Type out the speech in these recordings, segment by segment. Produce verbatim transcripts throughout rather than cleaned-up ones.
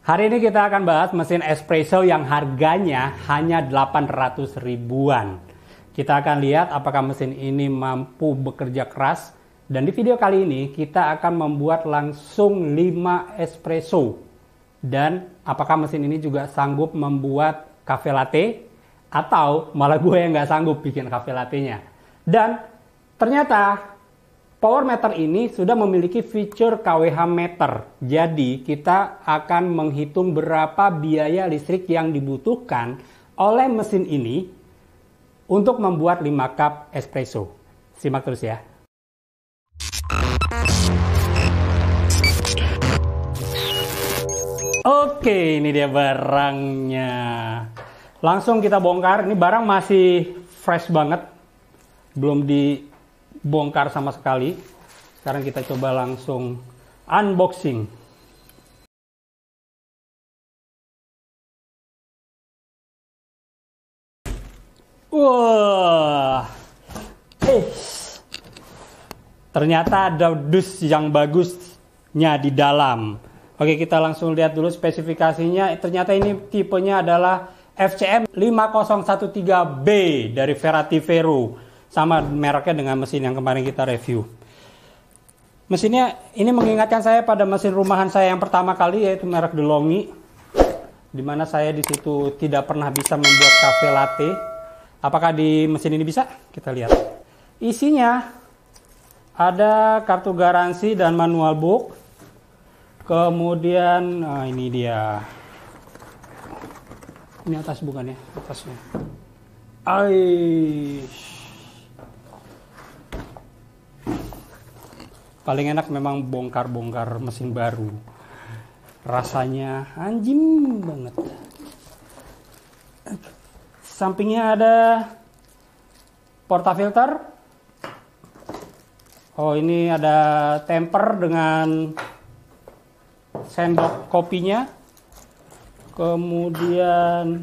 Hari ini kita akan bahas mesin espresso yang harganya hanya delapan ratus ribuan. Kita akan lihat apakah mesin ini mampu bekerja keras. Dan di video kali ini kita akan membuat langsung lima espresso. Dan apakah mesin ini juga sanggup membuat cafe latte? Atau malah gue yang nggak sanggup bikin cafe latte-nya. Dan ternyata power meter ini sudah memiliki fitur K W H meter. Jadi kita akan menghitung berapa biaya listrik yang dibutuhkan oleh mesin ini untuk membuat lima cup espresso. Simak terus ya. Oke, ini dia barangnya. Langsung kita bongkar. Ini barang masih fresh banget. Belum dibongkar sama sekali. Sekarang kita coba langsung unboxing. Wah. Eh. Ternyata ada dus yang bagusnya di dalam. Oke, kita langsung lihat dulu spesifikasinya. Ternyata ini tipenya adalah F C M lima nol satu tiga B dari Ferrati-Vero. Sama mereknya dengan mesin yang kemarin kita review. Mesinnya ini mengingatkan saya pada mesin rumahan saya yang pertama kali, yaitu merek DeLonghi. Dimana saya di situ tidak pernah bisa membuat cafe latte. Apakah di mesin ini bisa? Kita lihat. Isinya ada kartu garansi dan manual book. Kemudian, nah ini dia. Ini atas bukan ya? Atasnya. Aish. Paling enak memang bongkar-bongkar mesin baru. Rasanya anjing banget. Sampingnya ada portafilter. Oh, ini ada temper dengan sendok kopinya. Kemudian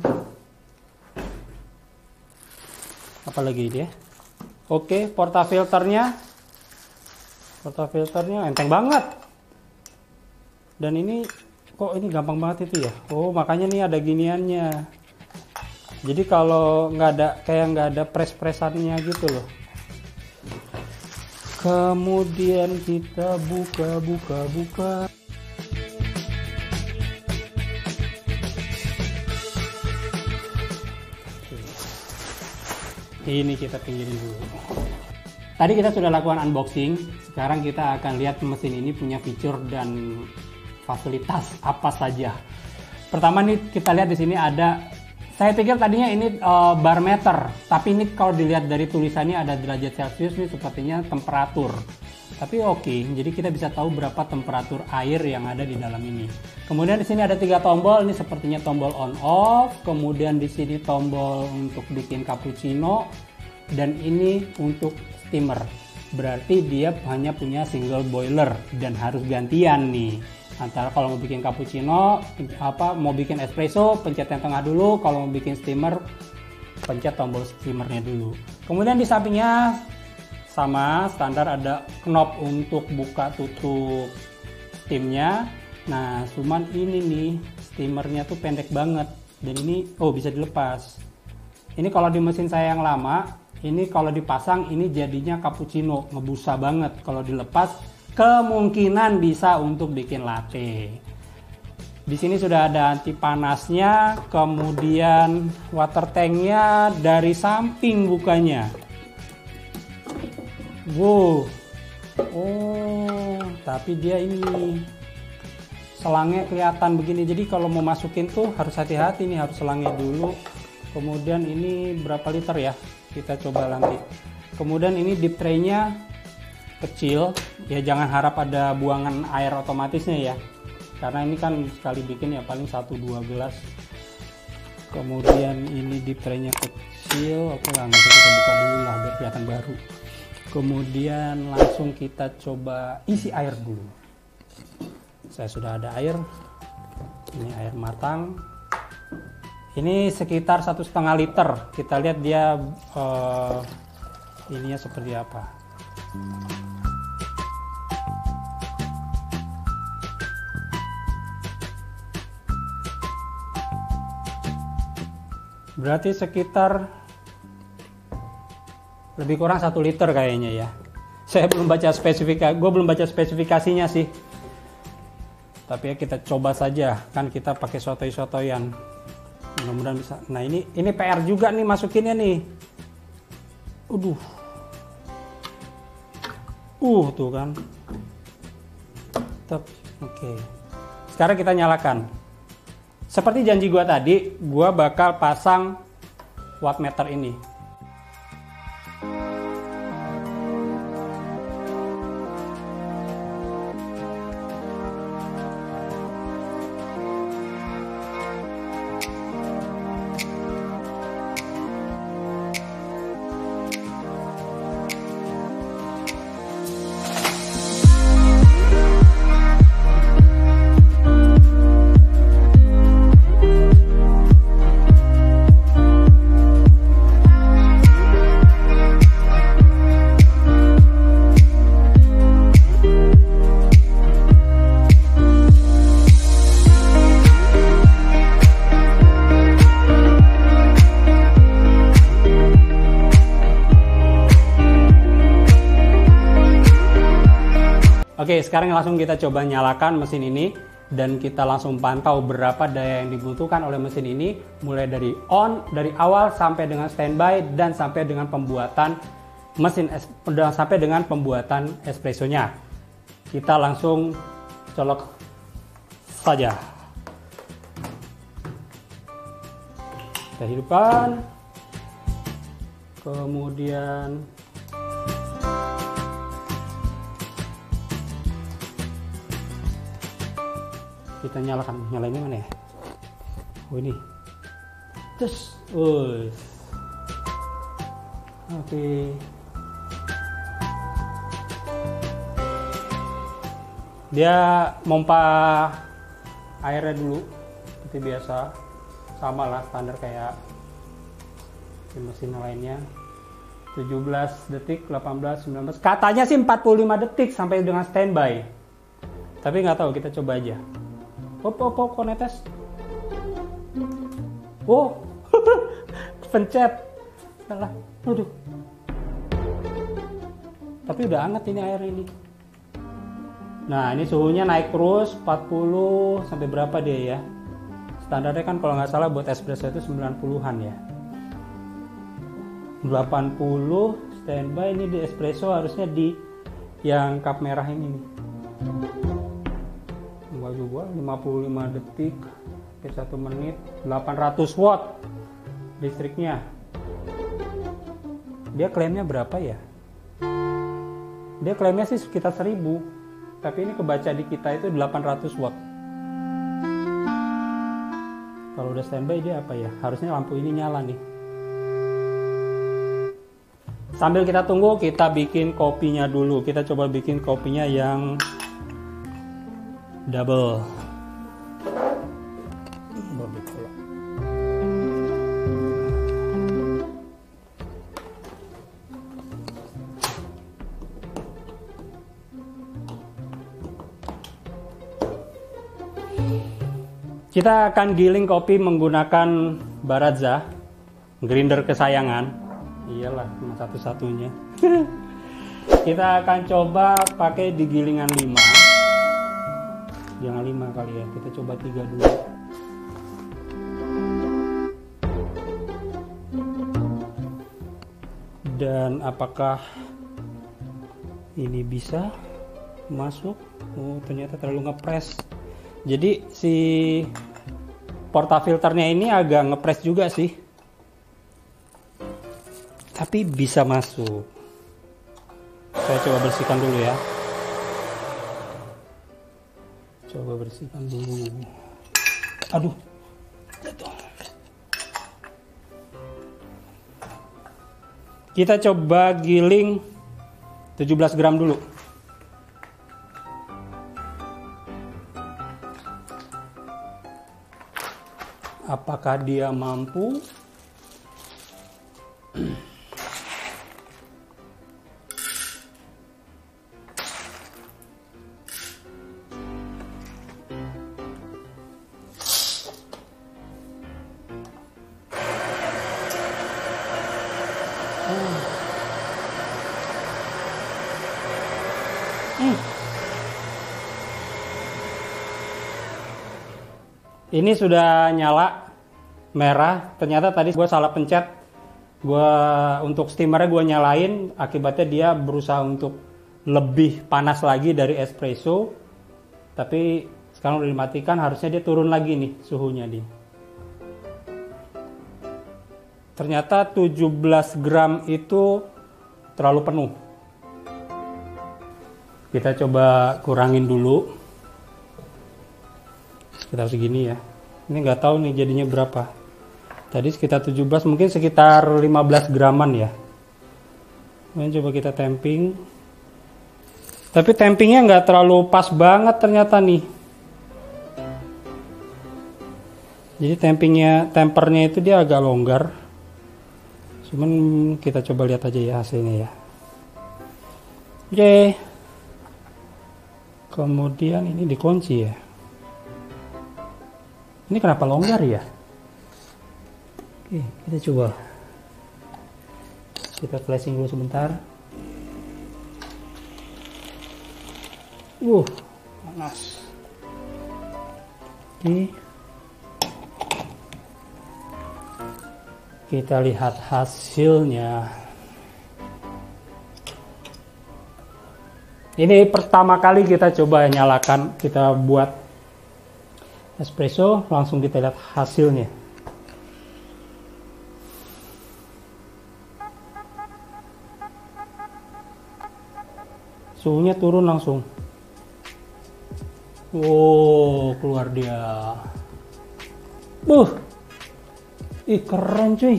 apa lagi dia? Oke, portafilternya. Portafilternya enteng banget. Dan ini kok ini gampang banget itu ya? Oh, makanya nih ada giniannya. Jadi kalau nggak ada kayak nggak ada pres-presannya gitu loh. Kemudian kita buka, buka, buka. Ini kita pinggirin dulu. Tadi kita sudah lakukan unboxing. Sekarang kita akan lihat mesin ini punya fitur dan fasilitas apa saja. Pertama nih kita lihat di sini ada. Saya pikir tadinya ini uh, bar meter, tapi ini kalau dilihat dari tulisannya ada derajat Celcius nih, sepertinya temperatur. Tapi oke, okay, jadi kita bisa tahu berapa temperatur air yang ada di dalam ini. Kemudian di sini ada tiga tombol, ini sepertinya tombol on off. Kemudian di sini tombol untuk bikin cappuccino, dan ini untuk steamer. Berarti dia hanya punya single boiler dan harus gantian nih. Antara kalau mau bikin cappuccino, apa mau bikin espresso, pencet yang tengah dulu. Kalau mau bikin steamer, pencet tombol steamernya dulu. Kemudian di sampingnya sama standar ada knob untuk buka tutup steamnya. Nah, cuman ini nih steamernya tuh pendek banget dan ini oh bisa dilepas. Ini kalau di mesin saya yang lama, ini kalau dipasang ini jadinya cappuccino, ngebusa banget. Kalau dilepas kemungkinan bisa untuk bikin latte. Di sini sudah ada anti panasnya, kemudian water tanknya dari samping bukanya. Wow, oh, tapi dia ini selangnya kelihatan begini. Jadi kalau mau masukin tuh harus hati-hati nih, harus selangnya dulu. Kemudian ini berapa liter ya? Kita coba nanti. Kemudian ini deep tray-nya kecil, ya jangan harap ada buangan air otomatisnya ya, karena ini kan sekali bikin ya paling satu dua gelas. Kemudian ini deep tray-nya kecil, oke lah, nanti kita buka dulu lah biar kelihatan baru. Kemudian langsung kita coba isi air dulu. Saya sudah ada air, ini air matang. Ini sekitar satu setengah liter. Kita lihat dia uh, ininya seperti apa. Berarti sekitar lebih kurang satu liter kayaknya ya. Saya belum baca spesifikasi, gue belum baca spesifikasinya sih. Tapi ya kita coba saja, kan kita pakai sotoy-sotoyan. Mudah-mudahan bisa. Nah ini ini P R juga nih masukinnya nih. Aduh. Uh tuh kan. Oke. Okay. Sekarang kita nyalakan. Seperti janji gua tadi, gua bakal pasang wattmeter ini. Oke, sekarang langsung kita coba nyalakan mesin ini dan kita langsung pantau berapa daya yang dibutuhkan oleh mesin ini mulai dari on, dari awal sampai dengan standby dan sampai dengan pembuatan mesin dan sampai dengan pembuatan espressonya. Kita langsung colok saja. Kita hidupkan. Kemudian kita nyalakan, nyalainnya mana ya? Oh ini, terus, uh. Oke. Dia mompa airnya dulu, seperti biasa, sama lah standar kayak di mesin lainnya. tujuh belas detik, delapan belas, sembilan belas, katanya sih empat puluh lima detik sampai dengan standby. Tapi nggak tahu, kita coba aja. Hop, hop, hop, konetes. Oh, pencet. Salah. Aduh. Tapi udah hangat ini air ini. Nah, ini suhunya naik terus empat puluh sampai berapa dia ya? Standarnya kan kalau nggak salah buat espresso itu sembilan puluhan ya. delapan puluh standby, ini di espresso harusnya di yang cup merah ini nih. Juga lima puluh lima detik ke satu menit, delapan ratus watt listriknya. Dia klaimnya berapa ya? Dia klaimnya sih sekitar seribu, tapi ini kebaca di kita itu delapan ratus watt. Kalau udah standby dia apa ya? Harusnya lampu ini nyala nih. Sambil kita tunggu, kita bikin kopinya dulu. Kita coba bikin kopinya yang double. Kita akan giling kopi menggunakan Baratza grinder kesayangan. Iyalah, cuma satu-satunya. Kita akan coba pakai di gilingan lima. Jangan lima kali ya, kita coba tiga dulu. Dan apakah ini bisa masuk? Oh, ternyata terlalu ngepres. Jadi si portafilternya ini agak ngepres juga sih. Tapi bisa masuk. Saya coba bersihkan dulu ya. Coba bersihkan dulu. Aduh. Kita coba giling tujuh belas gram dulu. Apakah dia mampu? Ini sudah nyala merah. Ternyata tadi gue salah pencet. Gue untuk steamernya gue nyalain, akibatnya dia berusaha untuk lebih panas lagi dari espresso. Tapi sekarang udah dimatikan, harusnya dia turun lagi nih suhunya nih. Ternyata tujuh belas gram itu terlalu penuh. Kita coba kurangin dulu. Sekitar segini ya. Ini nggak tahu nih jadinya berapa. Tadi sekitar tujuh belas, mungkin sekitar lima belas graman ya. Ini coba kita tamping. Tapi tampingnya nggak terlalu pas banget ternyata nih. Jadi tampingnya, tempernya itu dia agak longgar. Cuman kita coba lihat aja ya hasilnya ya. Oke. Kemudian ini dikunci ya. Ini kenapa longgar ya? Oke, kita coba. Kita flashing dulu sebentar. Uh, panas. Oke. Kita lihat hasilnya. Ini pertama kali kita coba nyalakan, kita buat espresso, langsung kita lihat hasilnya. Suhunya turun langsung. Wow, keluar dia. Buh. Ih, keren cuy.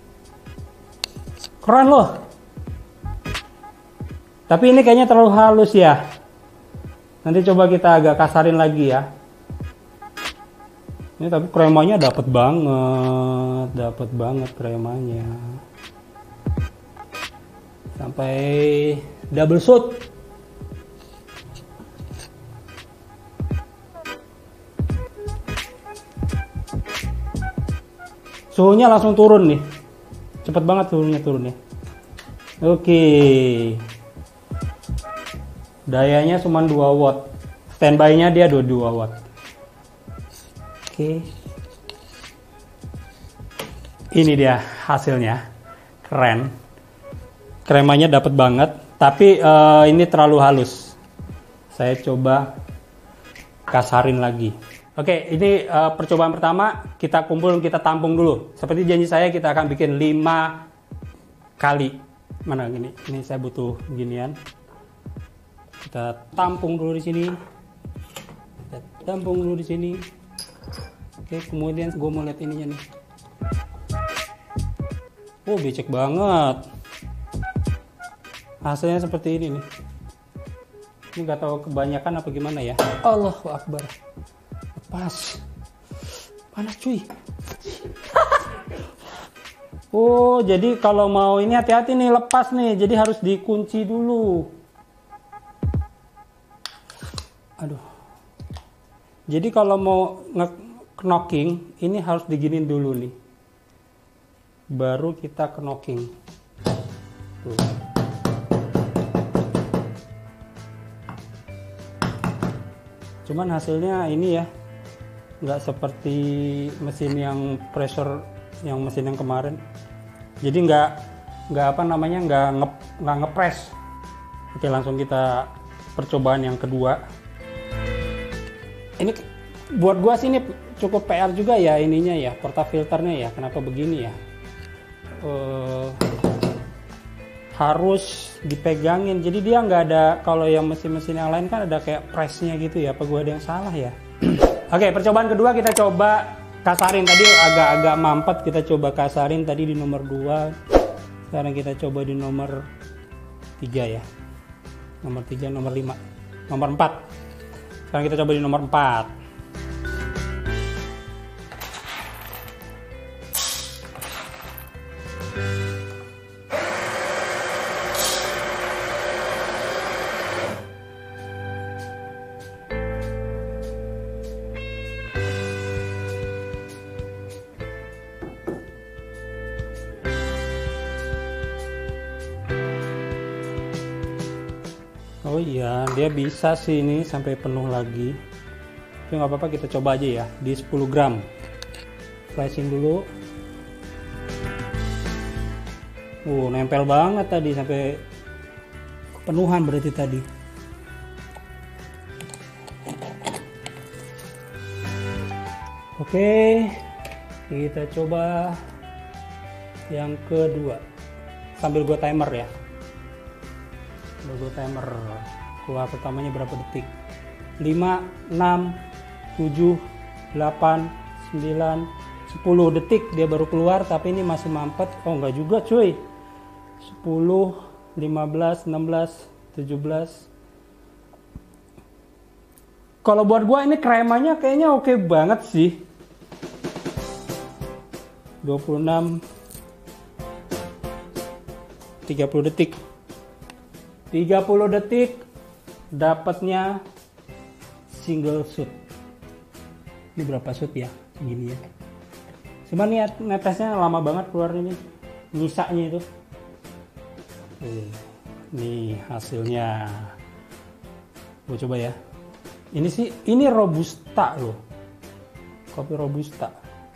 Keren loh. Tapi ini kayaknya terlalu halus ya. Nanti coba kita agak kasarin lagi ya. Ini tapi kremanya dapat banget, dapat banget kremanya. Sampai double shot. Suhunya langsung turun nih. Cepet banget suhunya turun ya. Oke. Dayanya cuma dua watt. Standby-nya dia dua puluh dua watt. Oke. Ini dia hasilnya. Keren. Kremanya dapat banget, tapi uh, ini terlalu halus. Saya coba kasarin lagi. Oke, ini uh, percobaan pertama, kita kumpul, kita tampung dulu. Seperti janji saya, kita akan bikin lima kali. Mana gini? Ini saya butuh ginian. Kita tampung dulu di sini. Kita tampung dulu di sini. Oke, kemudian gue mau lihat ininya nih. Oh, becek banget. Hasilnya seperti ini nih. Ini nggak tahu kebanyakan apa gimana ya. Allahu Akbar. Pas, panas cuy. Oh, jadi kalau mau ini hati-hati nih, lepas nih, jadi harus dikunci dulu. Aduh. Jadi kalau mau nge-knocking, ini harus diginin dulu nih. Baru kita knocking. Tuh. Cuman hasilnya ini ya, nggak seperti mesin yang pressure, yang mesin yang kemarin. Jadi nggak nggak apa namanya nggak nge, nggak ngepres. Oke, langsung kita percobaan yang kedua. Ini buat gua sih ini cukup P R juga ya ininya ya, portafilternya ya. Kenapa begini ya? Uh, harus dipegangin, jadi dia nggak ada, kalau yang mesin-mesin yang lain kan ada kayak pressnya gitu ya. Apa gua ada yang salah ya? Oke, percobaan kedua kita coba kasarin. Tadi agak-agak mampet, kita coba kasarin tadi di nomor dua. Sekarang kita coba di nomor tiga ya. Nomor tiga, nomor lima, nomor empat. Sekarang kita coba di nomor empat. Oh iya, dia bisa sih ini sampai penuh lagi. Tapi Tapi nggak apa-apa, kita coba aja ya di sepuluh gram. Flashing dulu. Uh, nempel banget tadi sampai kepenuhan berarti tadi. Oke, kita coba yang kedua. Sambil gue timer ya. Sambil gue timer. Keluar pertamanya berapa detik? lima, enam, tujuh, delapan, sembilan, sepuluh detik dia baru keluar, tapi ini masih mampet. Oh enggak juga cuy. sepuluh, lima belas, enam belas, tujuh belas. Kalau buat gua ini kremanya kayaknya oke banget sih. dua puluh enam, tiga puluh detik. tiga puluh detik dapatnya single shoot. Ini berapa shoot ya? Gini ya. Cuman nih netesnya lama banget keluar ini. Nyisanya itu. Nih hasilnya. Gue coba ya. Ini sih, ini robusta loh. Kopi robusta.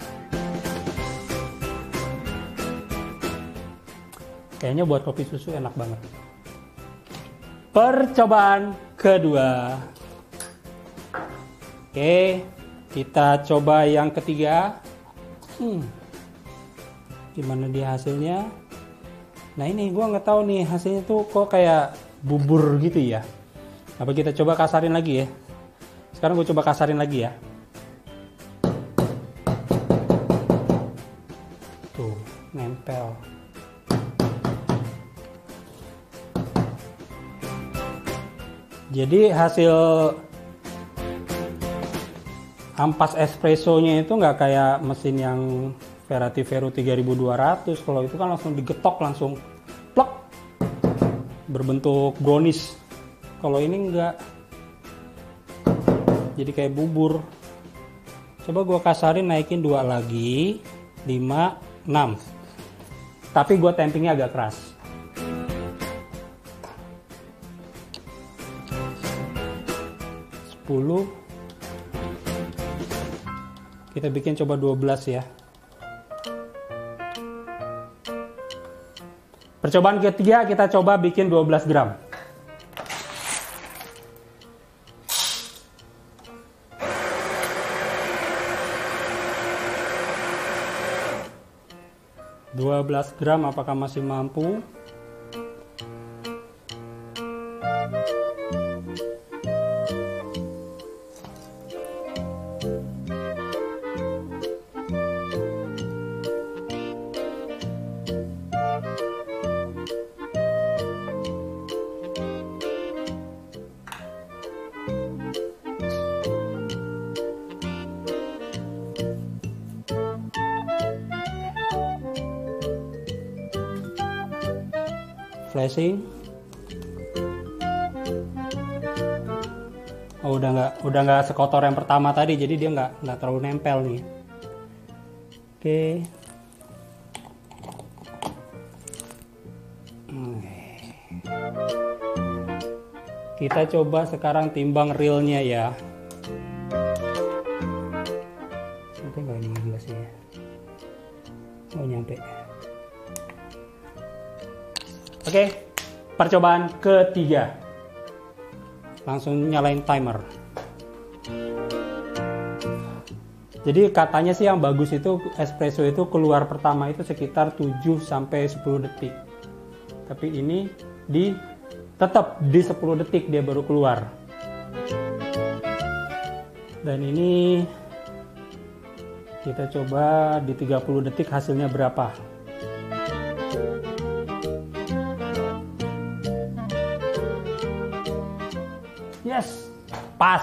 Kayaknya buat kopi susu enak banget. Percobaan kedua. Oke, kita coba yang ketiga. Hmm. Gimana dia hasilnya? Nah ini gue nggak tahu nih hasilnya tuh kok kayak bubur gitu ya. Apa kita coba kasarin lagi ya? Sekarang gue coba kasarin lagi ya. Tuh, nempel. Jadi hasil ampas espressonya itu nggak kayak mesin yang Verati Vero tiga ribu dua ratus. Kalau itu kan langsung digetok, langsung plek, berbentuk brownies. Kalau ini enggak, jadi kayak bubur. Coba gua kasarin, naikin dua lagi, lima, enam. Tapi gua tampingnya agak keras. sepuluh. Kita bikin coba dua belas ya. Percobaan ketiga kita coba bikin dua belas gram. dua belas gram apakah masih mampu? Flashing. Oh, udah nggak udah nggak sekotor yang pertama tadi, jadi dia nggak nggak terlalu nempel nih. Oke. Kita coba sekarang timbang realnya ya. Sampai nggak ini gelasnya? Oh, nyampe. Oke, percobaan ketiga. Langsung nyalain timer. Jadi katanya sih yang bagus itu espresso itu keluar pertama itu sekitar tujuh sampai sepuluh detik. Tapi ini di tetap di sepuluh detik dia baru keluar. Dan ini kita coba di tiga puluh detik hasilnya berapa. Yes, pas.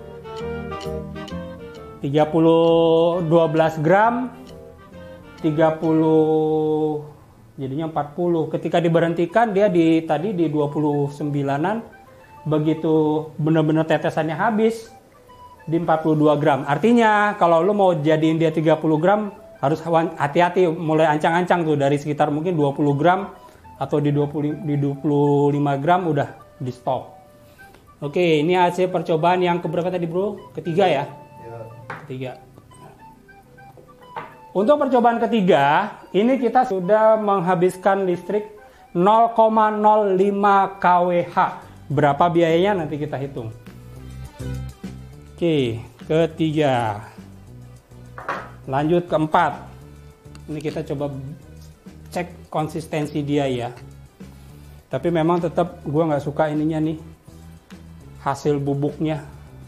tiga puluh, dua belas gram, tiga puluh, jadinya empat puluh. Ketika diberhentikan dia di tadi di dua puluh sembilanan, begitu benar-benar tetesannya habis di empat puluh dua gram. Artinya kalau lo mau jadiin dia tiga puluh gram harus hati-hati, mulai ancang-ancang tuh dari sekitar mungkin dua puluh gram atau di dua puluh, di dua puluh lima gram udah di stop. Oke, ini hasil percobaan yang keberapa tadi bro? Ketiga ya. tiga. Untuk percobaan ketiga, ini kita sudah menghabiskan listrik nol koma nol lima kilowatt. Berapa biayanya nanti kita hitung. Oke, ketiga. Lanjut keempat. Ini kita coba cek konsistensi dia ya. Tapi memang tetap gue nggak suka ininya nih, hasil bubuknya.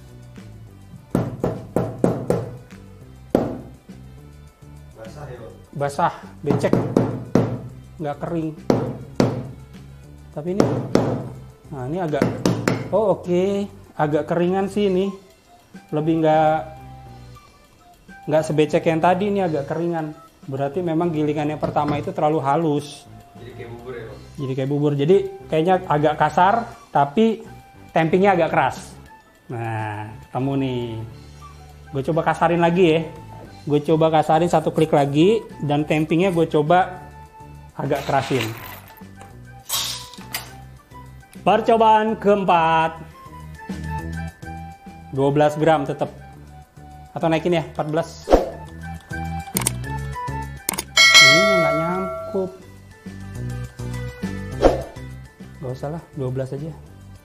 Basah ya, Basah, becek, nggak kering. Tapi ini, nah ini agak, oh oke, okay. Agak keringan sih ini. Lebih nggak nggak sebecek yang tadi, ini agak keringan. Berarti memang gilingan yang pertama itu terlalu halus. Jadi kayak bubur ya, Bang? Jadi kayak bubur. Jadi kayaknya agak kasar, tapi tampingnya agak keras. Nah, ketemu nih. Gue coba kasarin lagi ya. Gue coba kasarin satu klik lagi, dan tampingnya gue coba agak kerasin. Percobaan keempat. dua belas gram tetap. Atau naikin ya, empat belas. Ini nggak nyangkup. Gak usah lah, dua belas aja.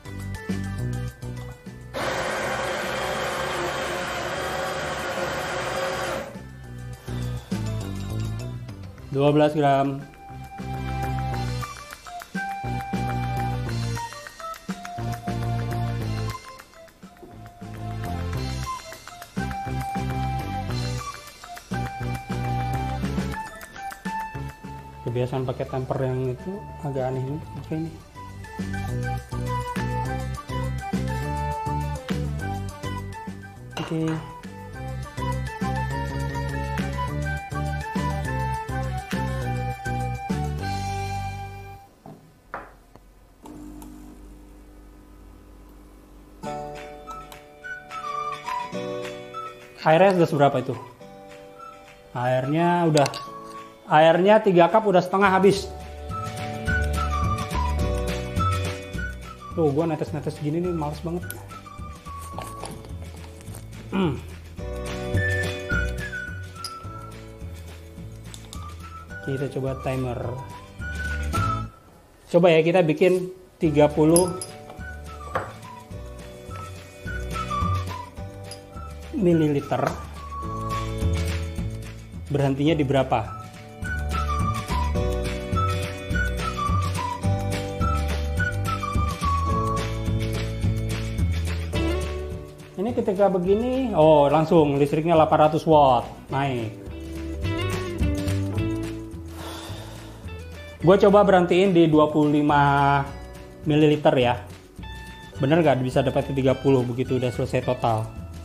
dua belas gram. Kebiasaan pakai temper yang itu agak aneh nih. Oke nih. Oke. Airnya sudah seberapa itu? Airnya udah Airnya tiga cup udah setengah habis. Tuh, gua netes-netes gini nih males banget. Hmm. Kita coba timer. Coba ya kita bikin tiga puluh mililiter. Berhentinya di berapa? Ini ketika begini, oh langsung listriknya delapan ratus watt naik. Gue coba berhentiin di dua puluh lima mililiter ya. Bener gak bisa dapat tiga puluh begitu udah selesai total?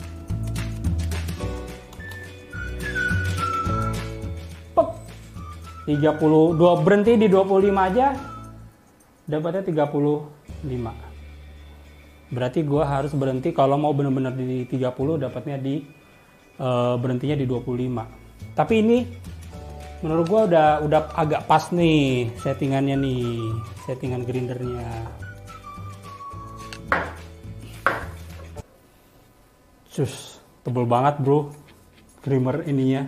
Pep. tiga puluh, dua, berhenti di dua puluh lima aja dapatnya tiga puluh lima. Berarti gue harus berhenti kalau mau bener-bener di tiga puluh, dapatnya di uh, berhentinya di dua puluh lima. Tapi ini menurut gue udah udah agak pas nih settingannya nih, settingan grindernya. Cus, tebel banget bro, creamer ininya.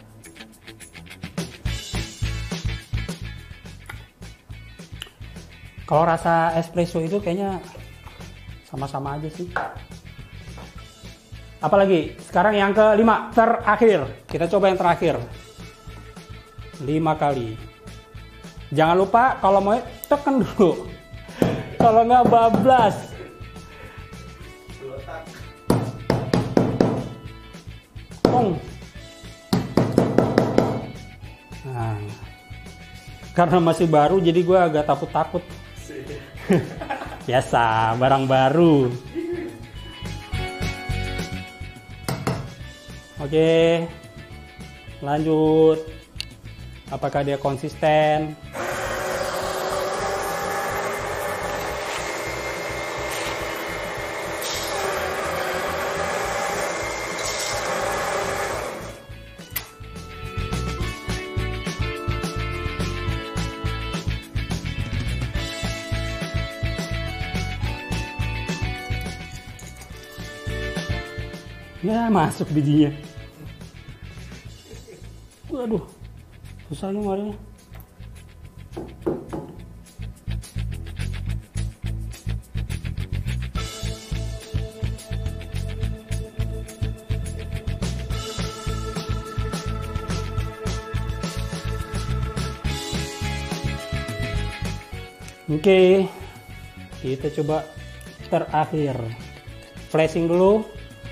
Kalau rasa espresso itu kayaknya sama-sama aja sih. Apalagi sekarang yang kelima, terakhir. Kita coba yang terakhir. lima kali. Jangan lupa kalau mau tekan dulu. Kalau nggak bablas. Tong. Nah, karena masih baru jadi gue agak takut-takut. Biasa, barang baru. Oke, lanjut. Apakah dia konsisten? Ya masuk bijinya. Waduh, susah ini warnanya. Oke, kita coba terakhir flashing dulu.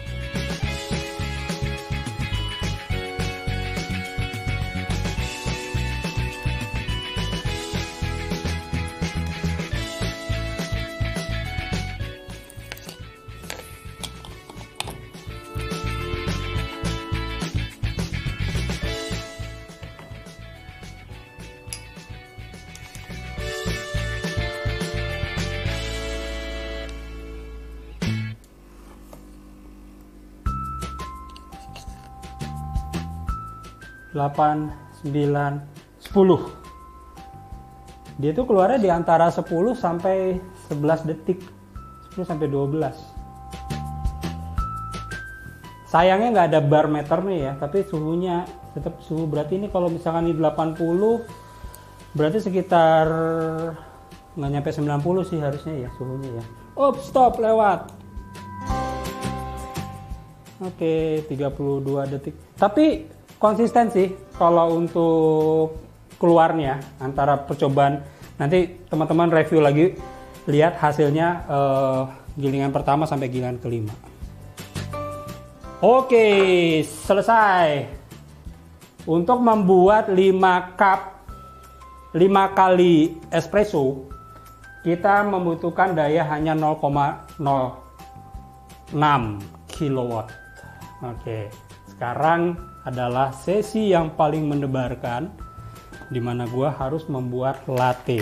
delapan, sembilan, sepuluh. Dia tuh keluarnya di antara sepuluh sampai sebelas detik. sepuluh sampai dua belas. Sayangnya nggak ada bar meter nih ya, tapi suhunya tetap suhu. Berarti ini kalau misalkan di delapan puluh, berarti sekitar nggak nyampe sembilan puluh sih harusnya ya suhunya ya. Oh, stop, lewat. Oke, tiga puluh dua detik. Tapi konsisten sih kalau untuk keluarnya antara percobaan. Nanti teman-teman review lagi, lihat hasilnya eh, gilingan pertama sampai gilingan kelima. Oke, selesai. Untuk membuat lima cup lima kali espresso, kita membutuhkan daya hanya nol koma nol enam kilowatt. Oke, sekarang adalah sesi yang paling mendebarkan, di mana gua harus membuat latte.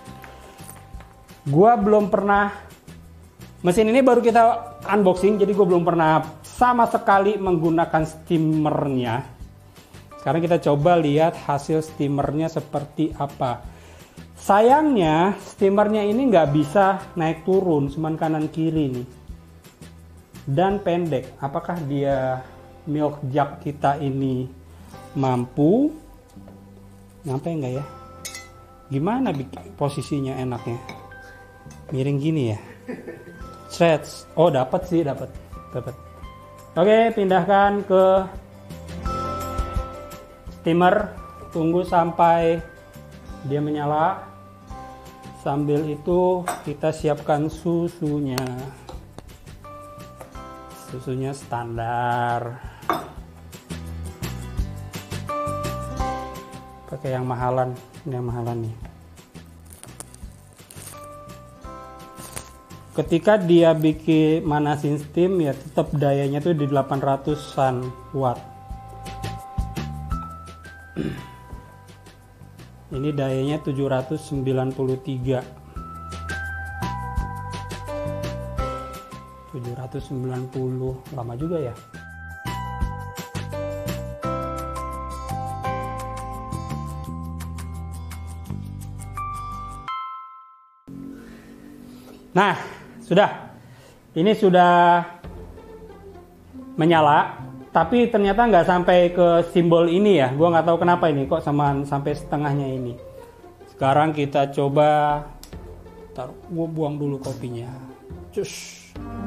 Gua belum pernah, mesin ini baru kita unboxing, jadi gua belum pernah sama sekali menggunakan steamernya. Sekarang kita coba lihat hasil steamernya seperti apa. Sayangnya steamernya ini nggak bisa naik turun, cuman kanan kiri nih, dan pendek. Apakah dia milk jug kita ini mampu nyampe enggak ya? Gimana posisinya enaknya? Miring gini ya? Stretch. Oh, dapat sih, dapat. Dapat. Oke, pindahkan ke steamer. Tunggu sampai dia menyala. Sambil itu kita siapkan susunya. Susunya standar. Pakai yang mahalan, ini yang mahalan nih. Ketika dia bikin manasin steam ya tetap dayanya tuh di delapan ratusan watt. Ini dayanya tujuh ratus sembilan puluh tiga. tujuh ratus sembilan puluh, lama juga ya. Nah, sudah. Ini sudah menyala, tapi ternyata nggak sampai ke simbol ini ya. Gua nggak tahu kenapa ini kok sama sampai setengahnya ini. Sekarang kita coba taruh, gua buang dulu kopinya. Cus.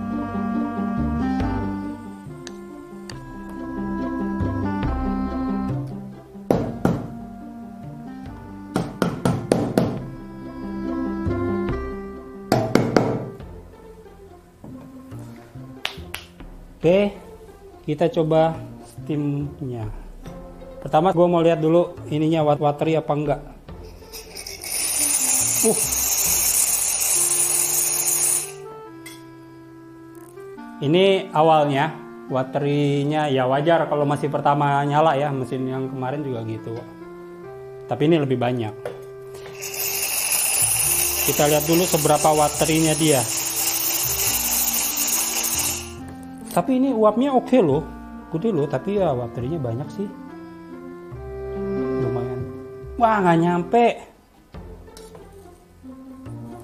Oke, kita coba steamnya. Pertama gue mau lihat dulu ininya watt watery apa enggak. Uh. Ini awalnya watery-nya ya wajar kalau masih pertama nyala ya, mesin yang kemarin juga gitu. Tapi ini lebih banyak. Kita lihat dulu seberapa watery-nya dia. Tapi ini uapnya oke okay loh, gede loh, tapi ya watery-nya banyak sih. Lumayan. Wah, nggak nyampe.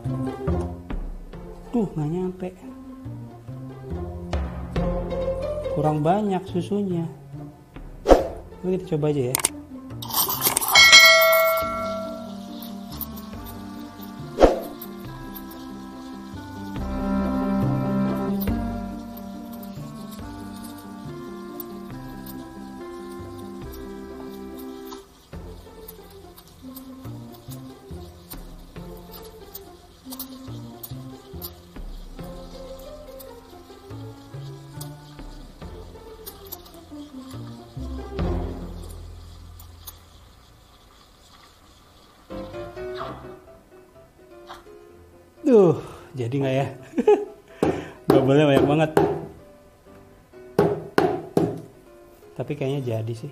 Tuh, nggak nyampe. kurang banyak susunya. Ini kita coba aja ya. Duh, jadi nggak ya? Bubble-nya banyak banget. Tapi kayaknya jadi sih.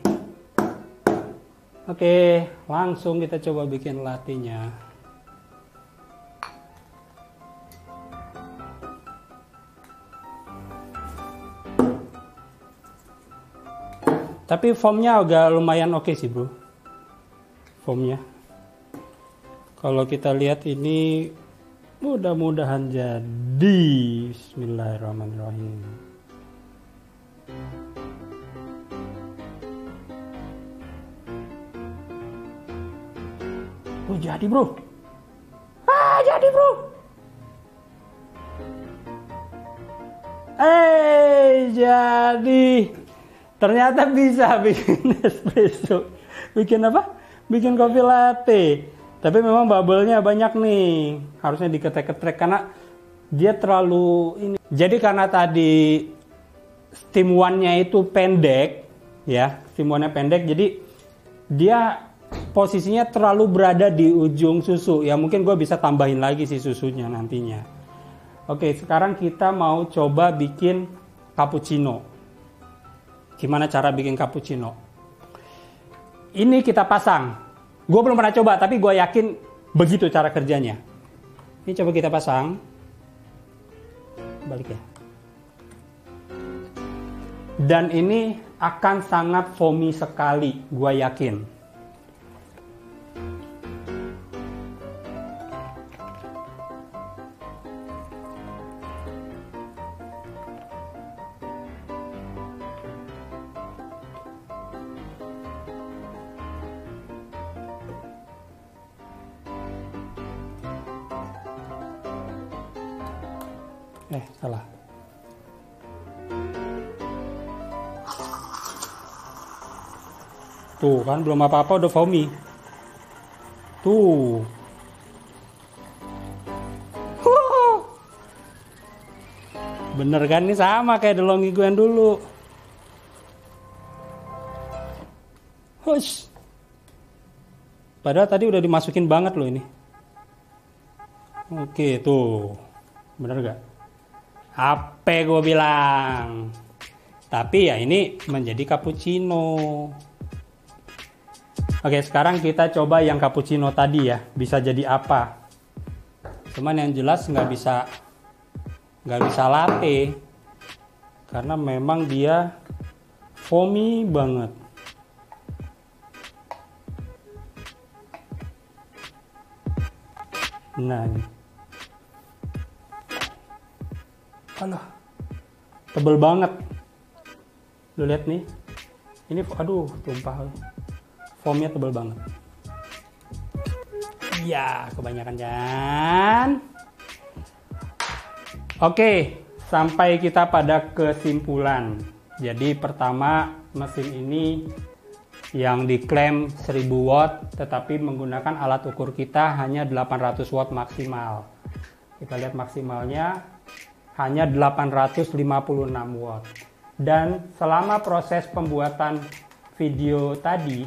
Oke, langsung kita coba bikin latte-nya. Tapi foamnya agak lumayan oke sih bro. Foamnya. Kalau kita lihat ini mudah-mudahan jadi. Bismillahirrahmanirrahim. Oh jadi bro. Ah jadi bro. Eh jadi. Ternyata bisa bikin espresso. Bikin apa? Bikin kopi latte. Tapi memang bubble-nya banyak nih. Harusnya diketrek-ketrek karena dia terlalu ini. Jadi karena tadi steam one-nya itu pendek, ya, steam one-nya pendek, jadi dia posisinya terlalu berada di ujung susu. Ya mungkin gue bisa tambahin lagi sih susunya nantinya. Oke, sekarang kita mau coba bikin cappuccino. Gimana cara bikin cappuccino? Ini kita pasang. Gue belum pernah coba, tapi gue yakin begitu cara kerjanya. Ini coba kita pasang. Balik ya. Dan ini akan sangat foamy sekali, gue yakin. Eh, salah. Tuh kan belum apa-apa udah foamy. Tuh. Bener kan, ini sama kayak DeLonghi gue yang dulu. Hush. Padahal tadi udah dimasukin banget loh ini. Oke, tuh. Bener gak? Apa gue bilang? Tapi ya ini menjadi cappuccino. Oke, sekarang kita coba yang cappuccino tadi ya. Bisa jadi apa? Cuman yang jelas nggak bisa nggak bisa latte. Karena memang dia foamy banget. Nah ini. Alah, tebel banget. Lu lihat nih. Ini aduh, tumpah. Foamnya tebel banget. Iya, kebanyakan kan. Oke, sampai kita pada kesimpulan. Jadi pertama, mesin ini yang diklaim seribu watt, tetapi menggunakan alat ukur kita hanya delapan ratus watt maksimal. Kita lihat maksimalnya hanya delapan ratus lima puluh enam watt. Dan selama proses pembuatan video tadi,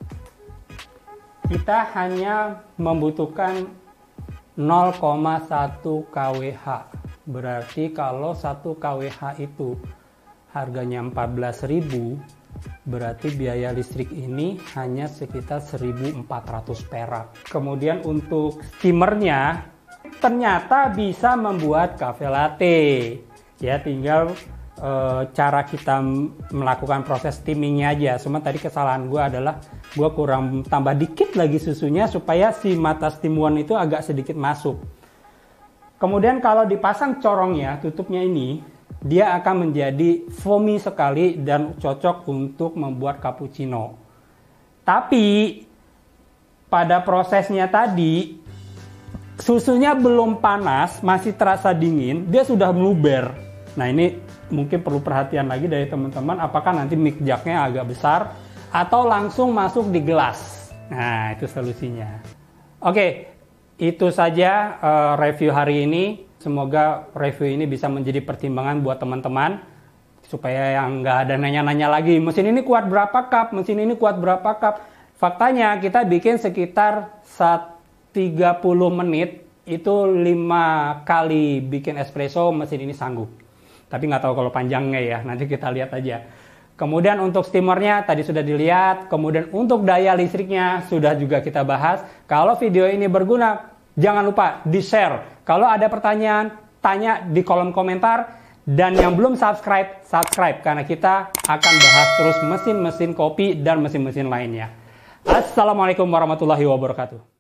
kita hanya membutuhkan nol koma satu kilowatt. Berarti kalau satu kilowatt itu harganya empat belas ribu, berarti biaya listrik ini hanya sekitar seribu empat ratus perak. Kemudian untuk steamernya ternyata bisa membuat cafe latte. Ya tinggal e, cara kita melakukan proses steamingnya aja. Cuma tadi kesalahan gue adalah gue kurang tambah dikit lagi susunya supaya si mata steam one itu agak sedikit masuk. Kemudian kalau dipasang corongnya, tutupnya ini, dia akan menjadi foamy sekali dan cocok untuk membuat cappuccino. Tapi pada prosesnya tadi, susunya belum panas, masih terasa dingin, dia sudah meluber. Nah ini mungkin perlu perhatian lagi dari teman-teman, apakah nanti mic jacknya agak besar atau langsung masuk di gelas. Nah itu solusinya. Oke, itu saja uh, review hari ini. Semoga review ini bisa menjadi pertimbangan buat teman-teman supaya yang nggak ada nanya-nanya lagi, mesin ini kuat berapa cup, mesin ini kuat berapa cup. Faktanya kita bikin sekitar tiga puluh menit, itu lima kali bikin espresso mesin ini sanggup. Tapi nggak tahu kalau panjangnya ya, nanti kita lihat aja. Kemudian untuk steamernya tadi sudah dilihat, kemudian untuk daya listriknya sudah juga kita bahas. Kalau video ini berguna, jangan lupa di-share. Kalau ada pertanyaan, tanya di kolom komentar. Dan yang belum subscribe, subscribe. Karena kita akan bahas terus mesin-mesin kopi dan mesin-mesin lainnya. Assalamualaikum warahmatullahi wabarakatuh.